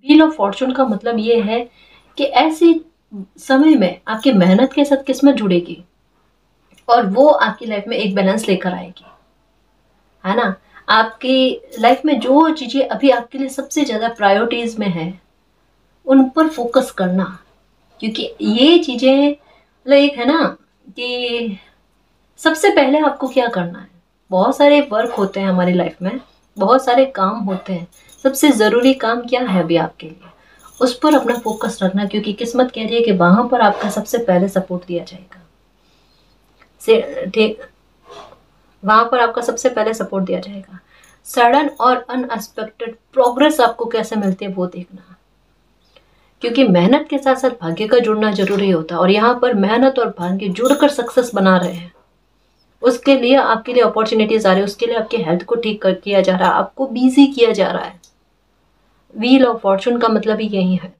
Wheel of Fortune का मतलब ये है कि ऐसे समय में आपकी मेहनत के साथ किस्मत जुड़ेगी और वो आपकी लाइफ में एक बैलेंस लेकर आएगी, है ना। आपकी लाइफ में जो चीजें अभी आपके लिए सबसे ज्यादा प्रायोरिटीज में है उन पर फोकस करना, क्योंकि ये चीजें मतलब एक है ना कि सबसे पहले आपको क्या करना है। बहुत सारे वर्क होते हैं हमारी लाइफ में, बहुत सारे काम होते हैं, सबसे ज़रूरी काम क्या है अभी आपके लिए, उस पर अपना फोकस रखना, क्योंकि किस्मत कह रही है कि वहां पर आपका सबसे पहले सपोर्ट दिया जाएगा। ठीक, वहां पर आपका सबसे पहले सपोर्ट दिया जाएगा। सडन और अनएक्सपेक्टेड प्रोग्रेस आपको कैसे मिलती है वो देखना, क्योंकि मेहनत के साथ साथ भाग्य का जुड़ना जरूरी होता है, और यहाँ पर मेहनत और भाग्य जुड़कर सक्सेस बना रहे हैं। उसके लिए आपके लिए अपॉर्चुनिटीज आ रही है, उसके लिए आपके हेल्थ को ठीक कर किया जा रहा है, आपको बिजी किया जा रहा है। व्हील ऑफ फॉर्चून का मतलब ही यही है।